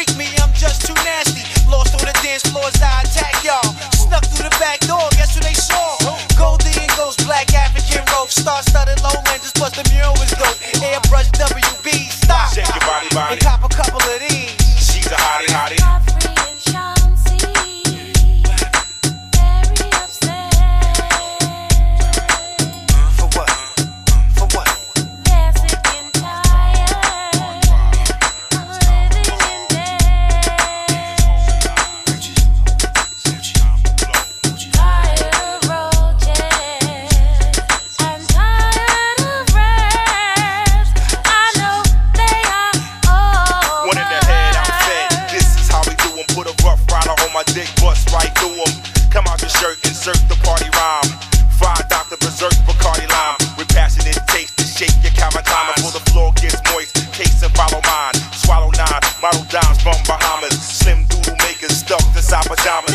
freak me, I'm just too nasty. Lost on the dance floors, I attack y'all. Snuck through the back door, guess who they saw? Goldie and Ghost, black African rope. Star-studded low-lenses, plus the mural was dope. Airbrush WB, stop. Shake your body, body. And cop a couple of these. She's a hottie, hottie. My dick bust right through him. Come out your shirt, insert the party rhyme. Fried Dr. Berserk, Bacardi lime. With passionate taste to shake your camera time before the floor gets moist. Case and follow mine. Swallow 9, model dimes from Bahamas. Slim doodle makers stuffed inside pajamas.